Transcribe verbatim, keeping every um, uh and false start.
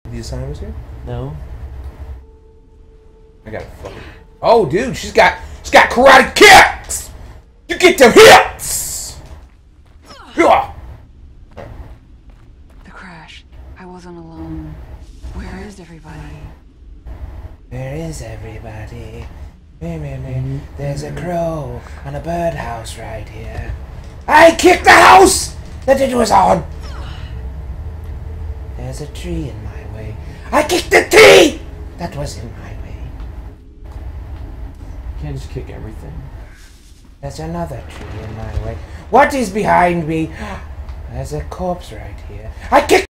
These assignments here? No. I got fucking. Oh, dude, she's got she's got karate kicks. You get them hits. Yeah. The crash. I wasn't alone. Where is everybody? Where is everybody? Me, me, me. There's a crow on a birdhouse right here. I kicked the house that it was on. There's a tree in my way. I kicked the tree that was in my way. You can't just kick everything. There's another tree in my way. What is behind me? There's a corpse right here. I kicked